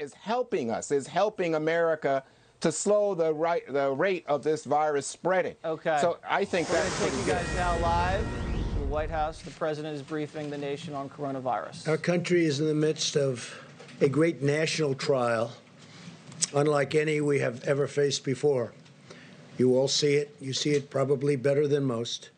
is helping us, is helping America to slow the rate of this virus spreading. Okay. So I think that's going to take you guys now live to the White House. The president is briefing the nation on coronavirus. Our country is in the midst of a great national trial, unlike any we have ever faced before. You all see it. You see it probably better than most.